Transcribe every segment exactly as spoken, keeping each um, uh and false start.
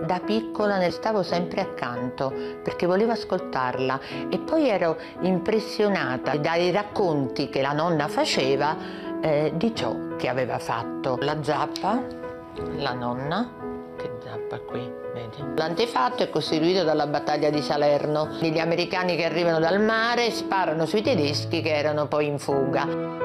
Da piccola ne stavo sempre accanto perché volevo ascoltarla e poi ero impressionata dai racconti che la nonna faceva eh, di ciò che aveva fatto. La zappa, la nonna, che zappa qui, vedi? L'antefatto è costituito dalla battaglia di Salerno. Gli americani che arrivano dal mare sparano sui tedeschi che erano poi in fuga.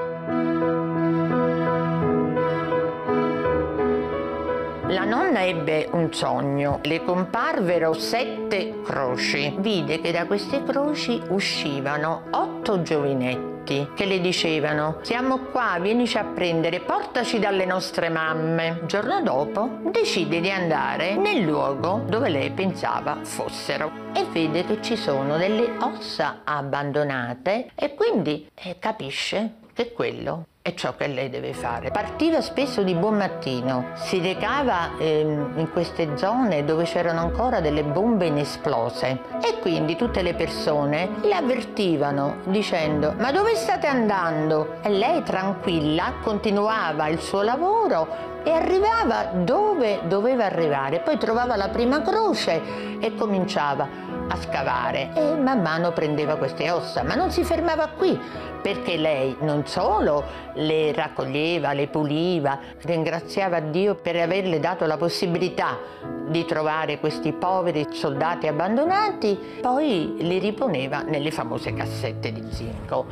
La nonna ebbe un sogno, le comparvero sette croci. Vide che da queste croci uscivano otto giovinetti che le dicevano: siamo qua, vienici a prendere, portaci dalle nostre mamme. Il giorno dopo decide di andare nel luogo dove lei pensava fossero e vede che ci sono delle ossa abbandonate e quindi eh, capisce che quello è ciò che lei deve fare. Partiva spesso di buon mattino, si recava ehm, in queste zone dove c'erano ancora delle bombe inesplose e quindi tutte le persone le avvertivano dicendo: ma dove state andando? E lei tranquilla continuava il suo lavoro e arrivava dove doveva arrivare, poi trovava la prima croce e cominciava a scavare e man mano prendeva queste ossa, ma non si fermava qui perché lei non solo le raccoglieva, le puliva, ringraziava Dio per averle dato la possibilità di trovare questi poveri soldati abbandonati, poi li riponeva nelle famose cassette di zinco.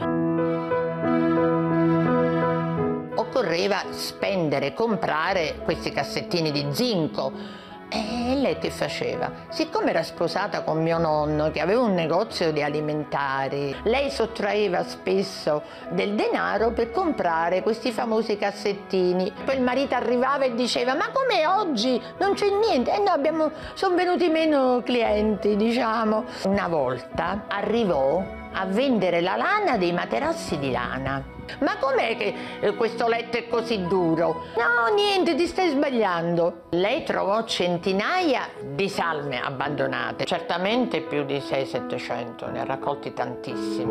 Occorreva spendere, comprare questi cassettini di zinco. E lei che faceva? Siccome era sposata con mio nonno che aveva un negozio di alimentari, lei sottraeva spesso del denaro per comprare questi famosi cassettini. Poi il marito arrivava e diceva: ma come oggi non c'è niente? E eh no, abbiamo, sono venuti meno clienti, diciamo. Una volta arrivò a vendere la lana dei materassi di lana. Ma com'è che eh, questo letto è così duro? No, niente, ti stai sbagliando. Lei trovò centinaia di salme abbandonate, certamente più di seicento settecento, ne ha raccolti tantissimi.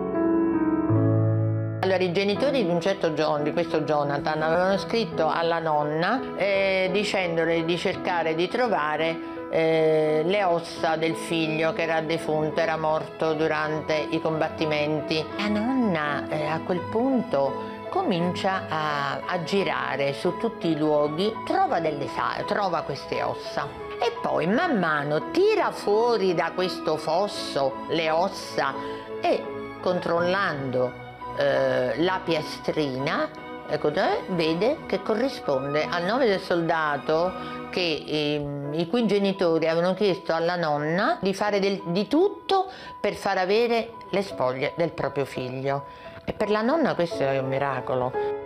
Allora, i genitori di un certo John, di questo Jonathan, avevano scritto alla nonna eh, dicendole di cercare di trovare Eh, le ossa del figlio che era defunto, era morto durante i combattimenti. La nonna eh, a quel punto comincia a, a girare su tutti i luoghi, trova, delle, trova queste ossa e poi man mano tira fuori da questo fosso le ossa e controllando eh, la piastrina, ecco, vede che corrisponde al nome del soldato che eh, i cui genitori avevano chiesto alla nonna di fare del, di tutto per far avere le spoglie del proprio figlio. E per la nonna questo è un miracolo.